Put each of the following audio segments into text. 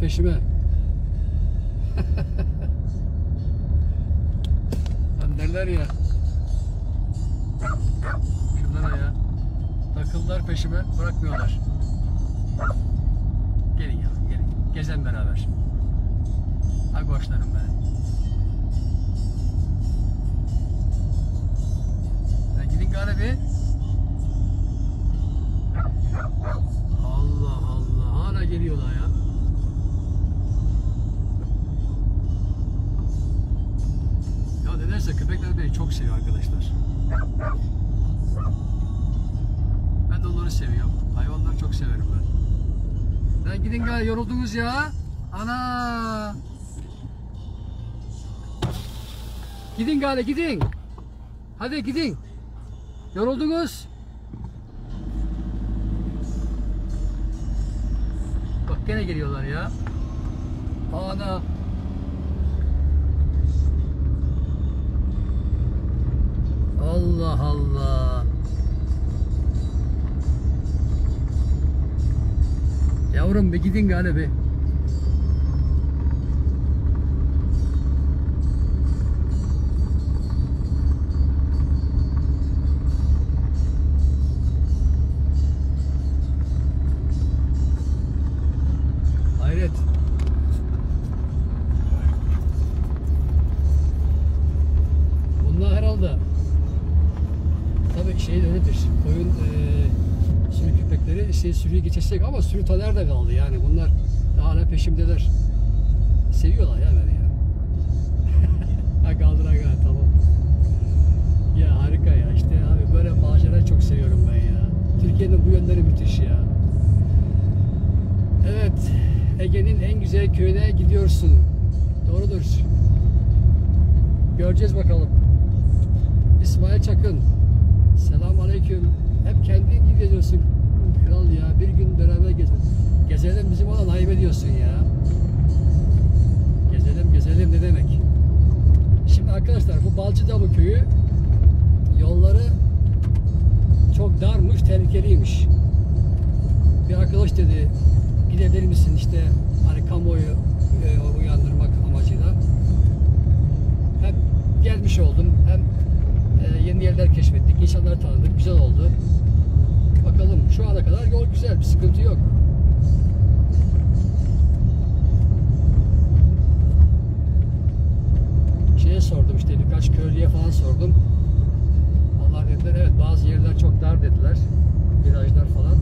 peşime. Lan derler ya. Şunlara ya. Takıldılar peşime, bırakmıyorlar. Gelin ya, gelin. Gezen beraber. Ay boşlarım be. Ya gidin galiba. Allah Allah, hala geliyorlar ya. Ya nedense köpekler beni çok seviyor arkadaşlar. Ben de onları seviyorum. Hayvanları çok severim ben. Lan gidin galiba, yoruldunuz ya. Ana! Gidin galiba, gidin. Hadi gidin. Yoruldunuz. Bak gene geliyorlar ya. Ana. Allah Allah. Yavrum bir gidin galiba. Hayret. Bunlar herhalde tabii şey öyledir. Koyun sürü köpekleri sürüyü geçecek ama sürü ta nerede kaldı yani, bunlar hala peşimdeler. Seviyorlar ya beni ya. Ha kaldır aga, tamam. Ya harika ya, işte abi böyle macera çok seviyorum ben ya. Türkiye'nin bu yönleri müthiş ya. Evet, Ege'nin en güzel köyüne gidiyorsun. Doğrudur. Göreceğiz bakalım. İsmail Çakın. Selamünaleyküm. Hep kendin geziyorsun. Kral ya, bir gün beraber gezelim. Gezelim bizim olan ayıp ediyorsun ya. Gezelim ne demek? Şimdi arkadaşlar bu Balcıdağlı köyü yolları çok darmış, tehlikeliymiş. Bir arkadaş dedi, gidebilir misin işte hani kamuoyu uyandırmak amacıyla. Hem gelmiş oldum, hem yeni yerler keşfettik, insanları tanıdık, güzel oldu. Bakalım, şu ana kadar yol güzel, bir sıkıntı yok. Şeye sordum işte, birkaç köylüye falan sordum. Onlar dediler evet, bazı yerler çok dar dediler, virajlar falan.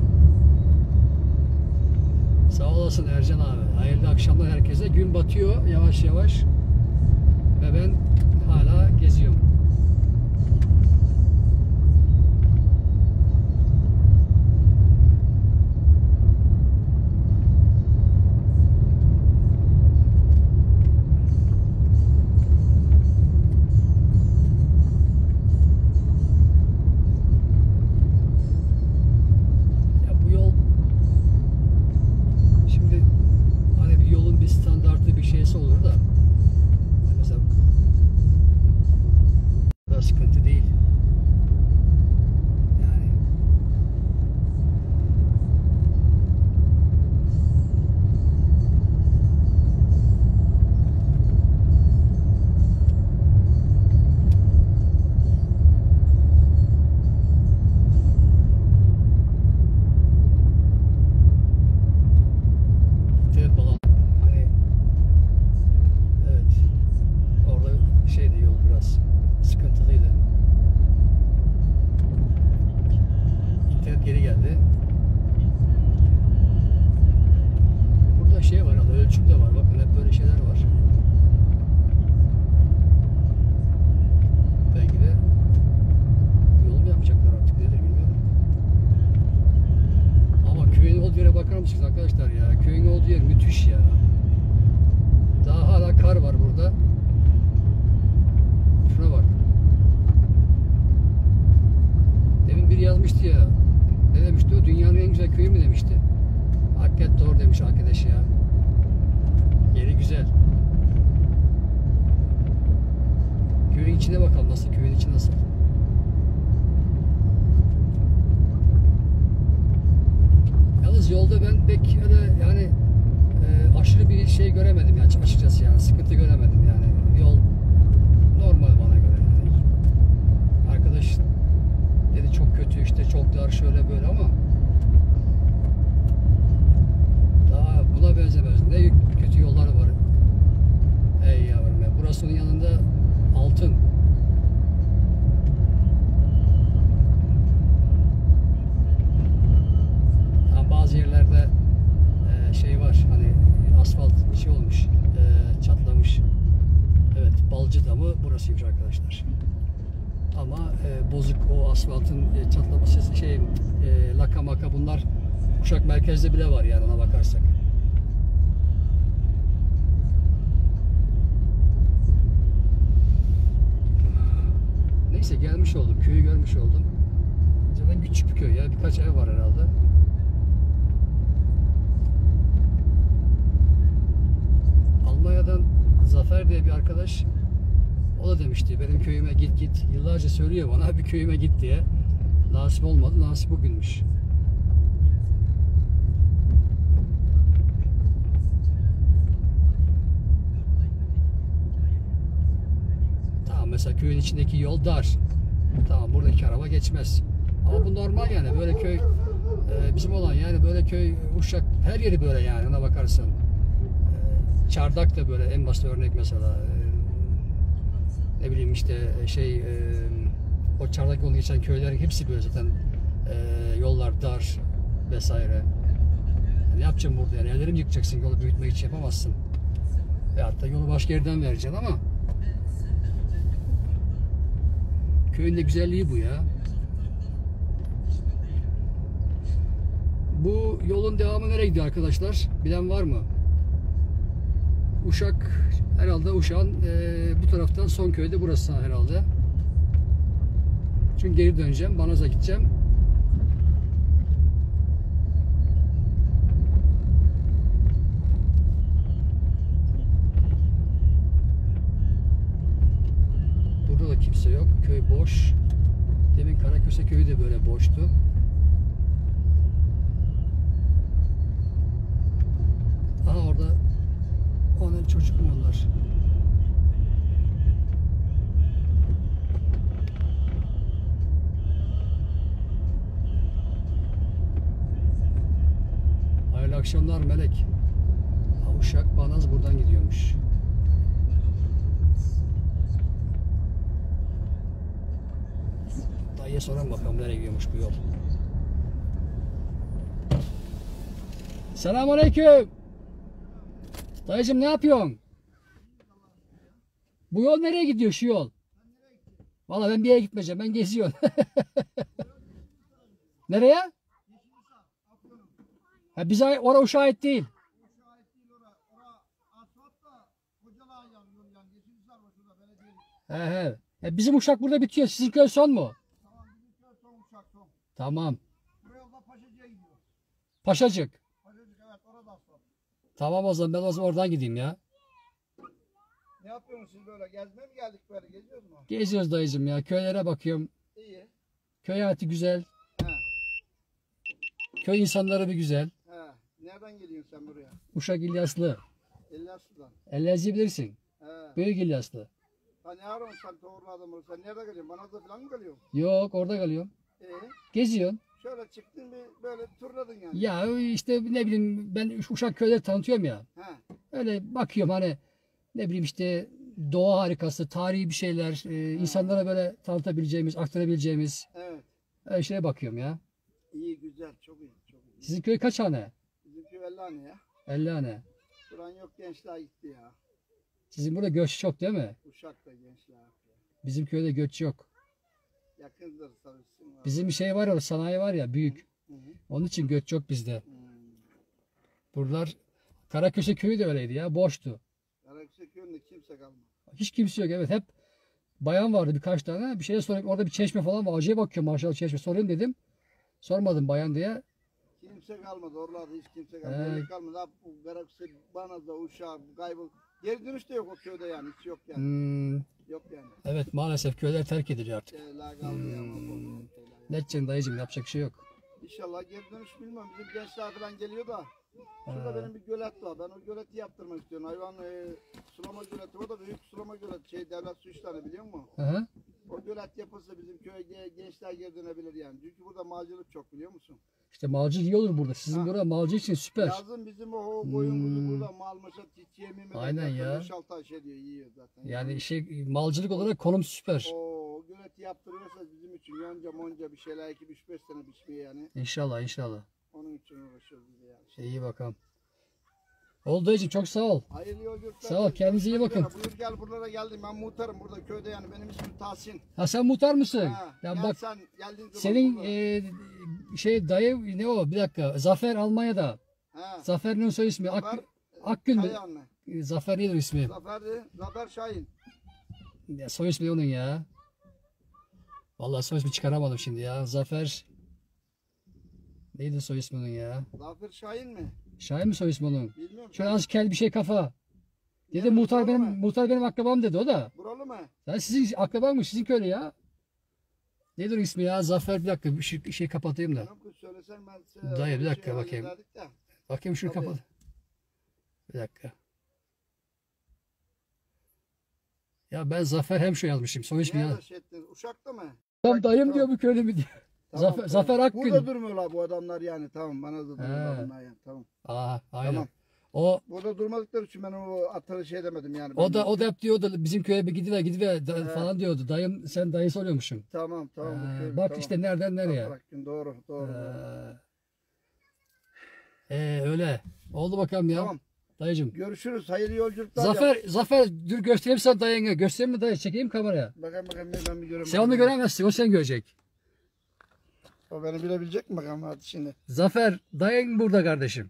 Sağ olasın Ercan abi. Hayırlı akşamlar herkese. Gün batıyor yavaş yavaş ve ben hala geziyorum. Olur da mesela bu da sıkıntı değil yani. Evet balon. Şeydi, yol biraz sıkıntılıydı. İnternet geri geldi. Burada şey var, ölçüm de var. Bakın hep böyle şeyler var. Belki de yol mu yapacaklar artık, nedir bilmiyorum. Ama köyün olduğu yere bakar mısınız arkadaşlar ya? Köyün olduğu yer müthiş ya. Daha hala kar var burada. Şuna bak. Demin biri yazmıştı ya. Ne demişti o? Dünyanın en güzel köyü mü demişti. Hakikaten doğru demiş arkadaş ya. Yeri güzel. Köyün içine bakalım. Nasıl? Köyün içi nasıl? Yalnız yolda ben pek öyle yani aşırı bir şey göremedim yani açıkçası yani sıkıntı göremedim yani yol normal bana göre yani. Arkadaş dedi çok kötü işte çok dar şöyle böyle ama daha buna benzemez. Ne kötü yollar var. Ey yavrum ya. Burası onun yanında altın. Tam bazı yerlerde şey var hani asfalt şey olmuş çatlamış. Evet Balcı Damı burasıymış arkadaşlar. Ama bozuk o asfaltın çatlaması şey laka maka bunlar Uşak merkezde bile var yani ona bakarsak. Neyse gelmiş oldum. Köyü görmüş oldum. Zaten küçük bir köy ya. Birkaç ev var herhalde. Almanya'dan Zafer diye bir arkadaş o da demişti benim köyüme git git. Yıllarca söylüyor bana bir köyüme git diye. Nasip olmadı. Nasip bugünmüş. Tamam mesela köyün içindeki yol dar. Tamam buradaki araba geçmez. Ama bu normal yani böyle köy bizim olan yani böyle köy Uşak her yeri böyle yani ona bakarsan. Çardak da böyle en basit örnek mesela. Ne bileyim işte şey o Çardak yolunu geçen köylerin hepsi böyle zaten yollar dar vesaire. Yani ne yapacaksın burada yani ellerini yıkacaksın yolu büyütmek için yapamazsın. Veyahut da yolu başka yerden vereceksin ama köyün de güzelliği bu ya. Bu yolun devamı nereye gidiyor arkadaşlar? Bilen var mı? Uşak herhalde Uşak'ın bu taraftan son köyde burası herhalde. Çünkü geri döneceğim. Banaz'a gideceğim. Burada da kimse yok. Köy boş. Demin Karaköse köyü de böyle boştu. Aha orada onun çocuk mu onlar? Hayırlı akşamlar Melek. Uşak Banaz buradan gidiyormuş. Dayıya soralım bakalım nereye gidiyormuş bu yol. Selamünaleyküm. Dayıcım ne yapıyorsun? Bu yol nereye gidiyor şu yol? Vallahi ben bir yere gitmeyeceğim. Ben geziyorum. Nereye? Ha, bize oraya Uşak'a ait değil. He he. Bizim Uşak burada bitiyor. Sizin köy son mu? Tamam, bizim köy son Uşak son. Tamam. Bu yolda Paşacık'a gidiyor. Paşacık. Paşacık evet orada son. Tamam o zaman ben o zaman oradan gideyim ya. Ne yapıyorsunuz siz böyle? Gezmeye mi geldik böyle? Geziyoruz mu? Geziyoruz dayıcım ya. Köylere bakıyorum. İyi. Köy hayatı güzel. He. Köy insanları bir güzel. He. Nereden geliyorsun sen buraya? Uşak İlyaslı. Elyaslı'dan. Elyaz'ı bilirsin. He. Büyük İlyaslı. Ha ne arıyorsun sen doğru adamı? Sen nerede geliyorsun? Banaz'da falan mı geliyorsun? Yok orada kalıyorum. Geziyorsun. Şöyle çıktın bir böyle turladın yani. Ya işte ne bileyim ben Uşak köyleri tanıtıyorum ya. He. Öyle bakıyorum hani ne bileyim işte doğa harikası, tarihi bir şeyler, insanlara böyle tanıtabileceğimiz, aktarabileceğimiz Evet. öyle şeye bakıyorum ya. İyi güzel. Çok iyi. Çok iyi. Sizin köy kaç hane? Bizim köy 50 hane ya. 50 hane. Buran yok gençler gitti ya. Sizin burada göç çok değil mi? Uşak'ta gençler. Bizim köyde göç yok. Yakındır sarışsın. Bizim bir şey var ya, sanayi var ya büyük. Hı hı. Onun için göç yok bizde. Hmm. Buralar Karaköse köyü de öyleydi ya, boştu. Karaköse köyünde kimse kalmadı. Hiç kimse yok, evet, hep bayan vardı birkaç tane. Bir şeye sorayım, orada bir çeşme falan var. Acayip bakıyorum maşallah çeşme. Sorayım dedim. Sormadım bayan diye. Kimse kalmadı. Oralarda hiç kimse kalmadı. Belli kalmadı. Ha, bu Karaköse, Banaz'da, Uşak, kaybol. Geri dönüş de yok o köyde yani. Hiç yok yani. Yok yani. Evet maalesef köyler terk ediliyor artık. La kaldı ama. Ne edeceksin dayıcım, yapacak bir şey yok. İnşallah geri dönüş bilmem. Bizim gençler falan geliyor da. Şurada benim bir gölet var. Ben o göleti yaptırmak istiyorum. Hayvan sulama göleti. O da büyük sulama göleti. Devlet su işleri biliyor musun? Hı. O gölet yapılsa bizim köye gençler geri dönebilir yani. Çünkü burada malcılık çok biliyor musun? İşte malcı iyi olur burada. Sizin burada malcı için süper. Yazın bizim o koyun burada mal maşa yemimi. Aynen ya. 5-6 ay şey diyor yiyor zaten. Yani malcılık olarak konum süper. O göleti yaptırıyorsa bizim için yonca monca bir şeyler ekip 3-5 sene biçmeye yani. İnşallah inşallah. Onun için uğraşıyoruz biz de yani. İyi bakalım. Oldu dayıcım, çok sağ ol. Hayırlı yolculuklar. Sağ ol, kendinize iyi bakın. Buyur gel buralara geldim. Ben muhtarım burada köyde yani. Benim ismim Tahsin. Ha, sen muhtar mısın? Ha, Ya gel bak, sen geldiğin zaman senin burada. dayı ne o? Bir dakika. Zafer Almanya'da. Ha, Zafer'in soy ismi Zafer Akgün mü? Kayahan mı? Zafer nedir ismi? Zafer Şahin. Ya, soy ismi onun ya. Vallahi soy ismi çıkaramadım şimdi ya. Zafer neydi soy ismi onun ya? Zafer Şahin mi? Şahin mi soy ismi onun? Bilmiyorum. Şöyle az kel bir şey kafa. Dedi Yani muhtar buralı benim mı? muhtar benim akrabam dedi o da. Buralı mı? Ya sizin akrabanmış, sizin köylü ya. Nedir ismi ya? Zafer, bir dakika bir şey kapatayım da. Tamam kız söylesen ben size Dayı, bir o dakika şeyi bakayım. hallederdik de. Bakayım şunu Tabii. kapat. Bir dakika. Ya ben Zafer Hemşo yazmışım. Soy ismi ya. Nerede şey ettiniz? Uşak'ta mı? Tam dayım Tamam. diyor bu köylü mü diyor. Tamam, Zafer, Zafer Akgün. Burada durmuyorlar bu adamlar yani. Tamam bana da durmuyorlar bunlar yani. Tamam. Aa, aynen. Tamam. O Burada durmadıkları için ben o atları şey demedim yani. o da hep diyordu bizim köye bir gidiver He. falan diyordu. Dayım, sen dayısı oluyormuşsun. Tamam tamam. bu köy, Bak tamam. işte nereden nereye. Bak, doğru doğru. Öyle. Oldu bakalım ya. Tamam. Dayıcım. Görüşürüz. Hayırlı yolculuklar. Zafer dur göstereyim sana dayını. Göstereyim mi dayı? Çekeyim kameraya. Bakayım ben bir göreyim. Sen onu göremezsin. O sen görecek. O beni bilebilecek mi bakalım hadi şimdi. Zafer dayın burada kardeşim.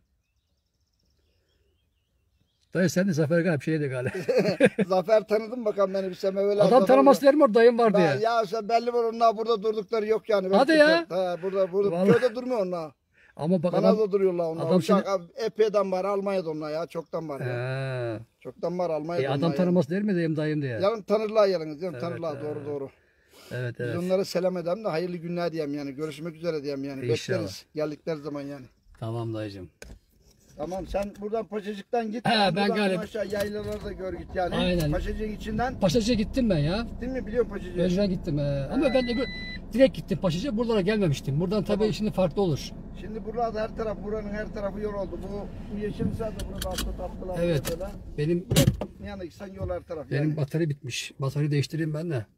Dayı sen de Zafer galiba şeydi galiba. Zafer tanıdım bakalım beni bir sene öyle. Adam tanıması der mi orada dayım var diye. Ya sen belli var onlar burada durdukları yok yani. Hadi ya. Ha, burada Vallahi. köyde durmuyor onlar. Ama bak Kanada duruyorlar onlar. adam Uşak epeyden var Almanya'da onlar ya. Çoktan var ya. He. Çoktan var Almanya'da Adam onlar ya. tanıması der mi dayım diye. Yarın tanırlar yarın. Evet, Tanırlar doğru. Evet Biz evet. onlara selam edelim de hayırlı günler diyeyim yani. Görüşmek üzere diyeyim yani. İnşallah. Bekleriz geldikleri zaman yani. Tamam dayıcım. Tamam sen buradan Paşacık'tan git. He, ben buradan galiba- aşağı yaylaları da gör git yani. Aynen. Paşacık'ın içinden. Paşacı'ya gittim ben ya. Değil mi biliyorum Paşacık'ı? Önceden gittim. Ama ben direkt gittim Paşacı'ya. Buralara gelmemiştim. Buradan tabii Tamam. şimdi farklı olur. Şimdi burada her taraf buranın her tarafı yol oldu. Bu yeşil sahada burada asfalt attılar. Evet. Böyle. Benim Yani sen yol her taraf benim yani. batarya bitmiş. Bataryayı değiştireyim ben de.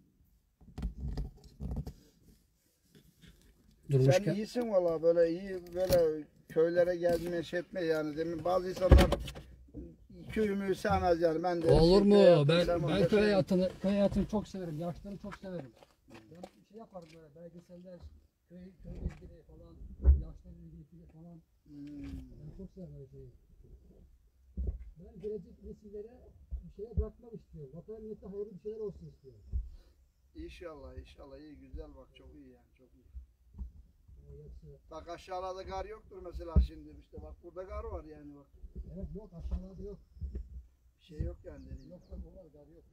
Sen Durmuşken. iyisin valla böyle iyi böyle köylere gelmeye şey etme yani. Demin bazı insanlar köyümü sevmez yani. Ben de Olur köy mu? hayatını Ben sevmem. köy Yaşayayım. hayatını çok severim. Yaşları çok severim. Ben bir şey yaparım böyle belgeseller, köy ilgili falan, yaşlarla ilgili falan. Ben çok severim öyle şeyi. Ben gelecek nesillere bir şeye bırakmak istiyorum. Vatan millete hayırlı bir şeyler olsun istiyorum. İnşallah iyi güzel bak çok iyi yani çok iyi. Yoksa, Bak aşağılarda kar yoktur mesela şimdi işte bak burada kar var yani bak. evet yok, aşağılarda yok. Bir şey yok yani dediğim. Yok yok, var gar yok.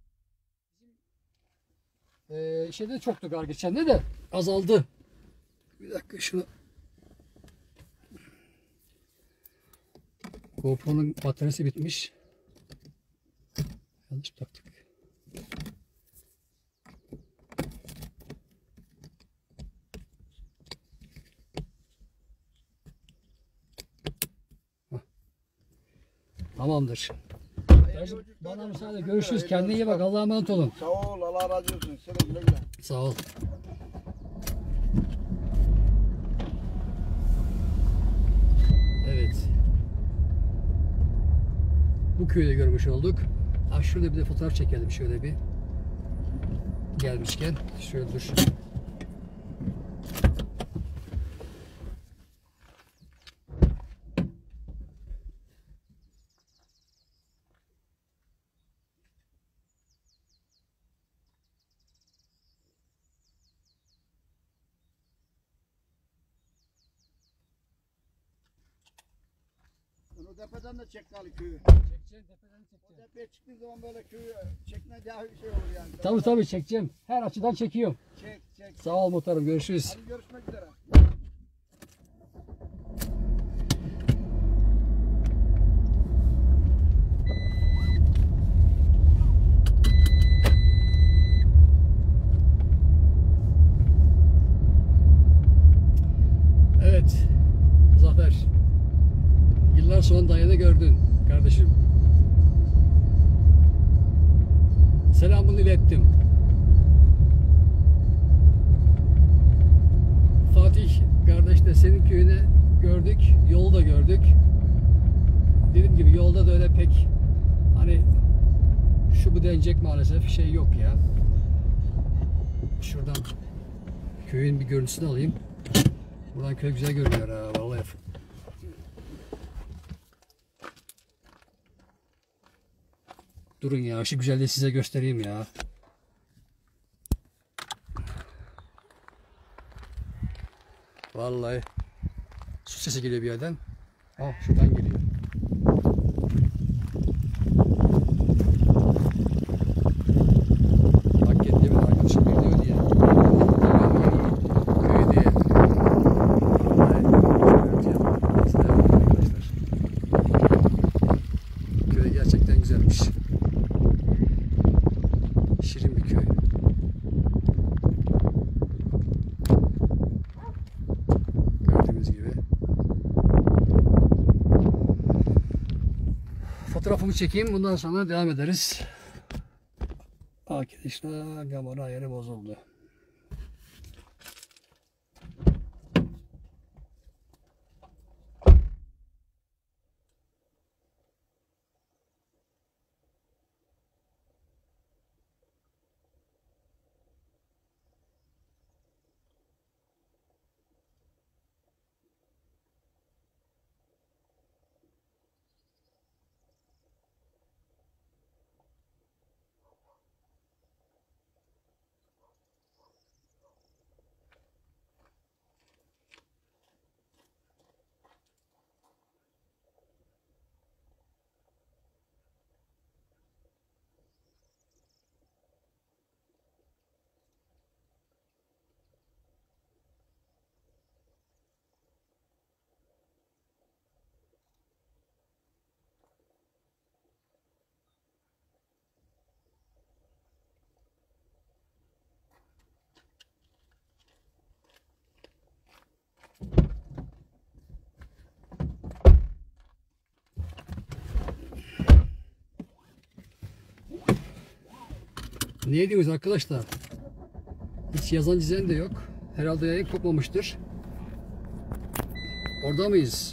Bizim şeyde çoktu gar geçen de azaldı. Bir dakika şunu. GoPro'nun bataryası bitmiş. Yanlış taktık. Hah. Tamamdır. Bana müsaade, görüşürüz. Kendine iyi bak. Allah'a emanet olun. Sağ ol Allah razı olsun. Sana güle güle. Sağ ol. Evet. Bu köyü de görmüş olduk. Ha, şurada bir de fotoğraf çekelim şöyle bir. Gelmişken şöyle dur. O tepeden de çek gali köyü. Çekeceğim, tepeden O çekeceğim. tepeye çıktığın zaman böyle köyü çekme daha bir şey olur yani. Tabii çekeceğim. Her açıdan çekiyorum. Çek. Sağ ol muhtarım. Görüşürüz. Hadi görüşmek üzere. selamını ilettim. Fatih kardeş de senin köyüne gördük, yolu da gördük. Dediğim gibi yolda da öyle pek hani şu bu denecek maalesef şey yok ya. Şuradan köyün bir görüntüsünü alayım. Buradan köy güzel görünüyor ha vallahi. Durun ya şu güzelliği size göstereyim ya. Vallahi su sesi geliyor bir yerden. Ah şuradan geliyor. Hakikat diye bir arkadaşım geliyor diye. Köy diye. Arkadaşlar. Köy gerçekten güzelmiş. Şirin bir köy. Gördüğünüz gibi. Fotoğrafımı çekeyim. Bundan sonra devam ederiz. Arkadaşlar kamera ayarı bozuldu. Ne diyoruz arkadaşlar? Hiç yazan çizen de yok. Herhalde yayın kopmamıştır. Orada mıyız?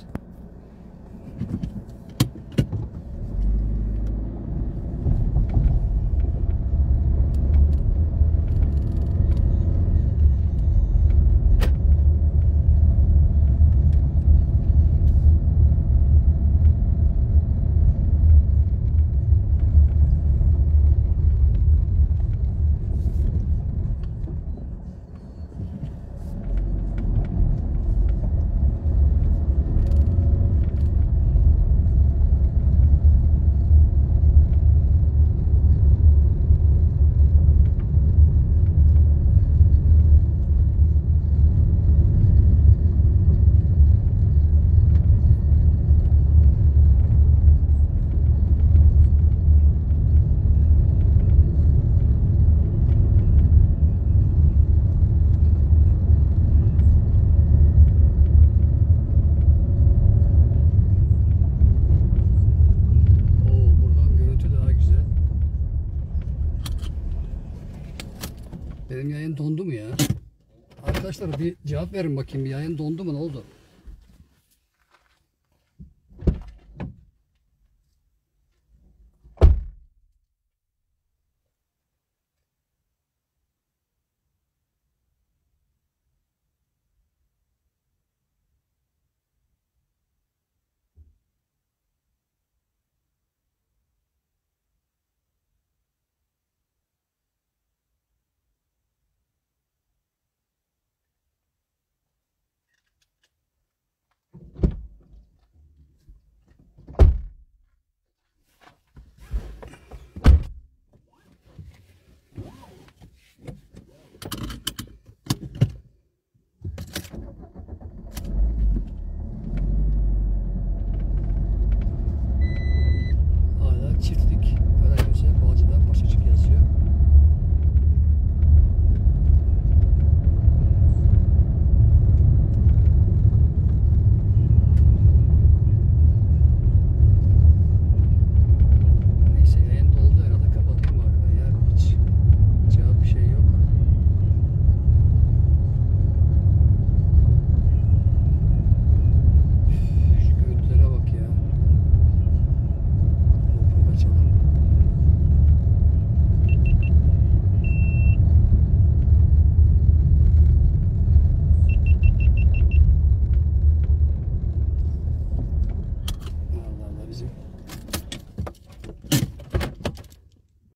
Benim yayın dondu mu ya? Arkadaşlar bir cevap verin bakayım. Bir yayın dondu mu? Ne oldu?